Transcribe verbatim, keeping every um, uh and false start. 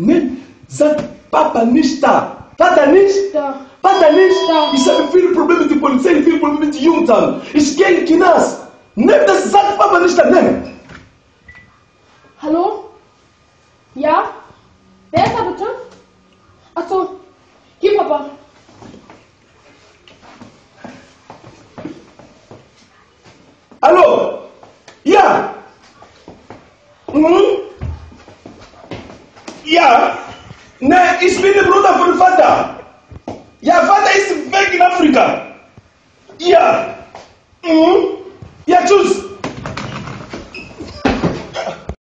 Ne, sag Papa nicht da. Vater nicht Da. Vater nicht Da. Ich habe viele Probleme mit der Polizei, viele Probleme mit dem Jugendamt. Ich gehe in Kinas. Nimm das, sag Papa nicht da, nimm. Hallo? Ja? Wer ist da bitte? Achso, hier Papa. Hallo? Ja? Mhm? Ja? Nein, ich bin der Bruder von Vater. Ja, Vater ist weg in Afrika. Ja. Mhm. Ja, tschüss.